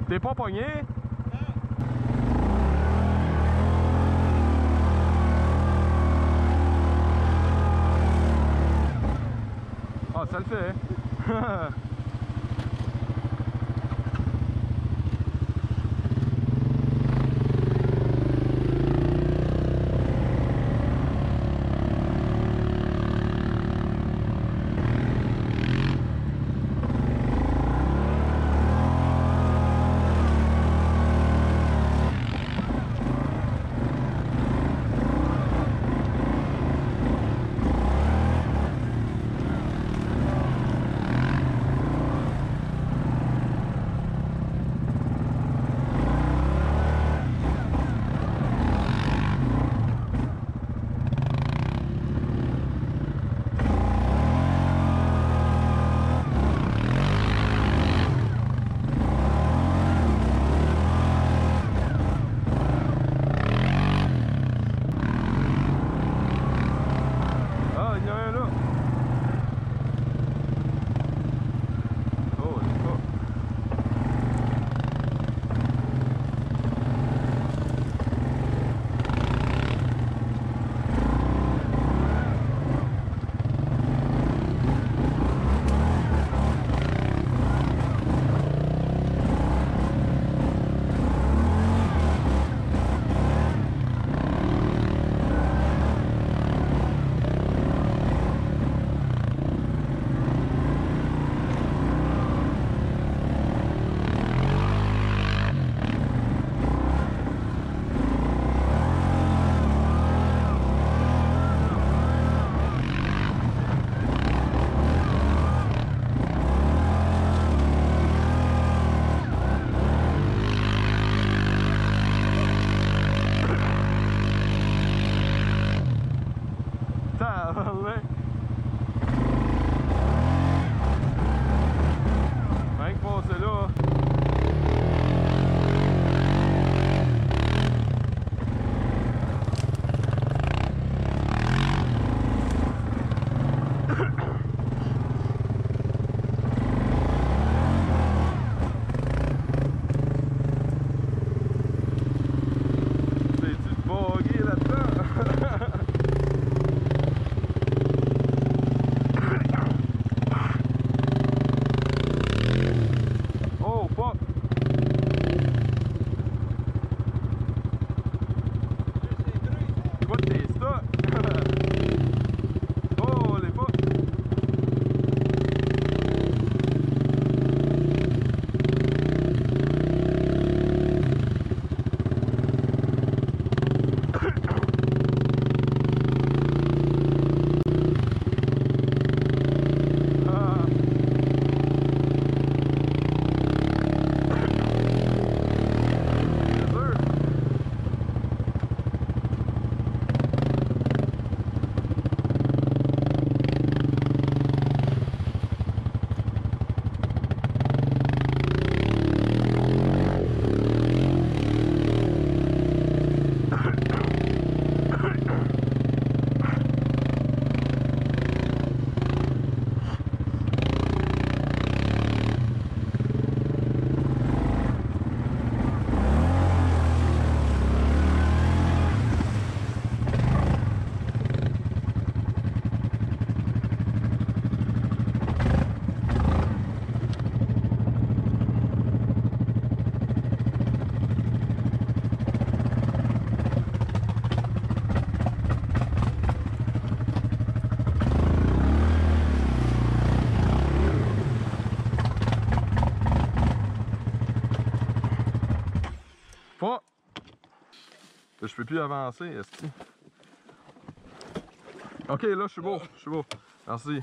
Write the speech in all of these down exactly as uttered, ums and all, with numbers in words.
T'es pas pogné? Ah, ça le fait, hein? Pas! Je peux plus avancer, est-ce que... Ok, là, je suis beau, je suis beau. Merci.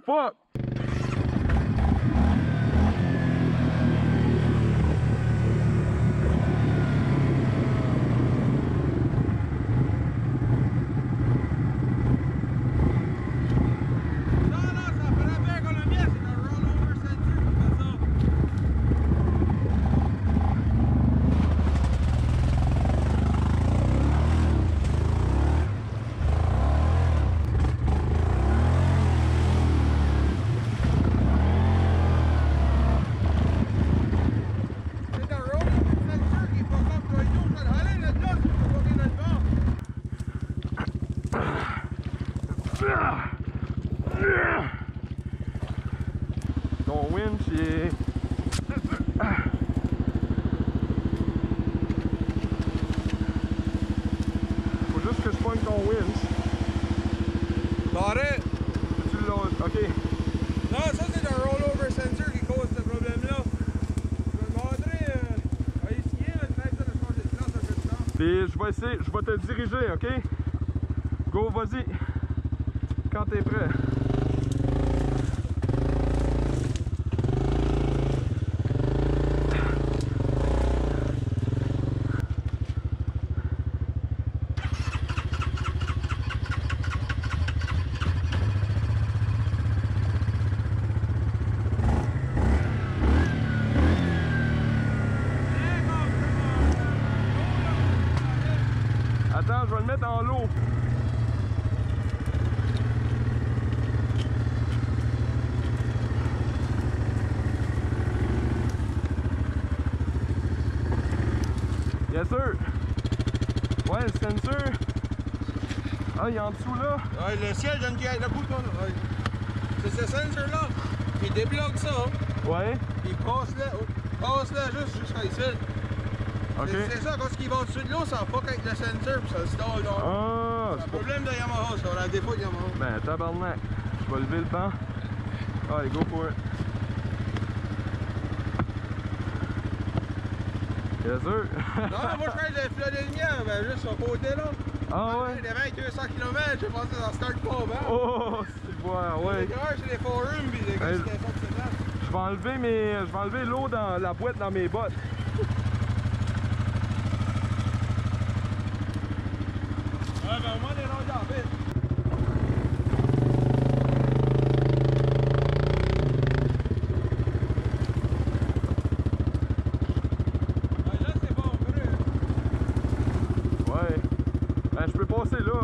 fuck? Ton winch, il est... Faut juste que je pogne ton winch. Got it? Tu l'as... Ok. Non, ça c'est un rollover sensor qui cause ce problème-là. Je vais te montrer... Euh, à essayer, là, peut-être ça de changer de place un peu de temps. Puis je vais essayer, je vais te diriger, ok? Go, vas-y. Quand t'es prêt. Attends, je vais le mettre en l'eau. Yes sir. Ouais, le sensor. Ah, il est en dessous là. Ouais, le ciel donne qu'il y a le bouton là. Ouais. C'est ce sensor-là qui débloque ça. Ouais. Puis passe-le, passe-le juste jusqu'à ici. Ok. C'est ça, quand il va au-dessus de l'eau, ça va pas qu'avec le sensor puis ça se stall. Ah, c'est un problème de Yamaha, ça, la défaut de Yamaha. Ben, tabarnak. Je vais lever le banc. Allez, go for it. Yes sir. Non, moi je fais le flot de lumière, ben juste sur le côté là. Ah ouais? Il devait être deux cents kilomètres, j'ai pensé que ça start pas, ben. Oh, c'est bon, ouais. Les gars, c'est les forums, pis les gars, Hey, c'était ça que c'est là. Je vais enlever mes. Je vais enlever l'eau dans la boîte dans mes bottes. Ouais, ben au moins, on est rendu en vite. Ouais, là, c'est bon, creux. Ouais. Ben, je peux passer là.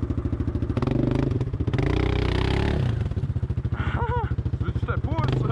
Tu veux que je te pousse?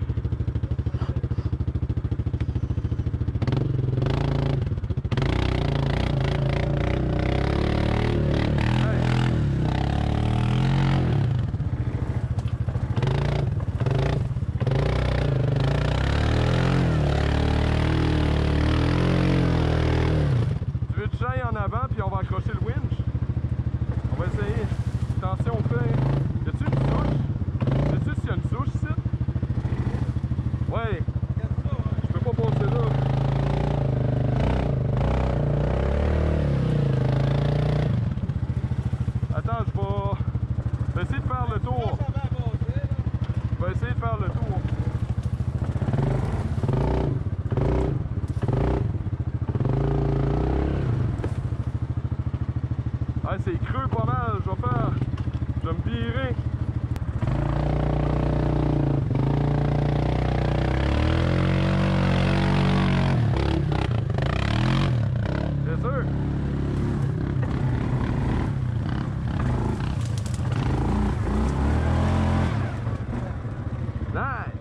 Tu veux que j'aille en avant puis on va accrocher le winch? On va essayer. Attention, on fait. Y a-tu une souche? Sais-tu s'il y a une souche ici? Ouais. Je peux pas passer là. Attends, je vais... je vais essayer de faire le tour. Je vais essayer de faire le tour. Ah, c'est creux pas mal, je vais faire... Je vais me virer. C'est sûr. Nice.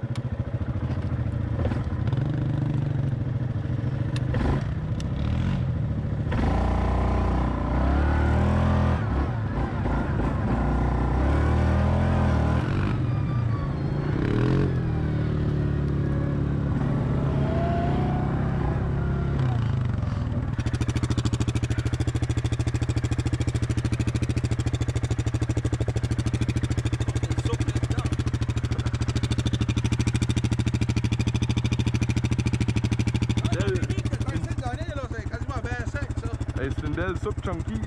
Hey, c'est une belle soupe chunky.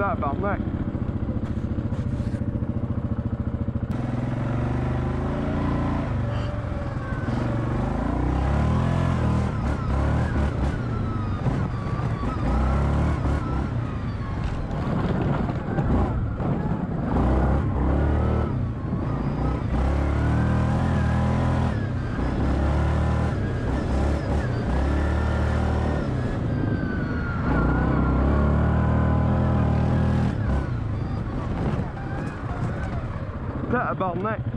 Tabarnak! Tabarnak!